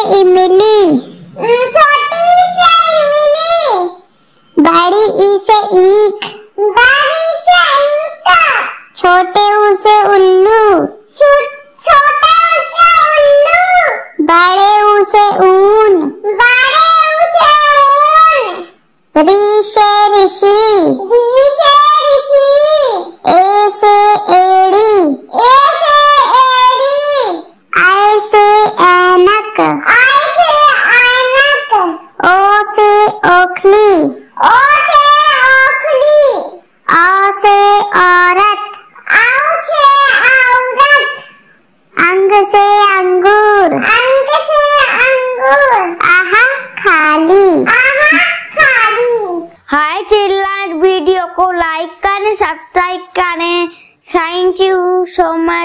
इमली। छोटी ई से इमली। बड़ी ई से ईख। बड़ी से ईख। छोटे ऊ से उल्लू। छोटे ऊ से उल्लू। बड़े ऊ से ऊन। बड़े ऊ से ऊन। री से ऋषि। री से ऋषि। ए से एड़ी। ए से एड़ी। आई से ऐनक। आई से ऐनक। ओ से ओखली। ओ से ओखली। आ से औरत। आउ से औरत। अंग से अंगूर। अंग से अंगूर। आहा खाली। आहा खाली। हाय चिल्लाएं, वीडियो को लाइक करें, सब्सक्राइब करें। Thank you so much.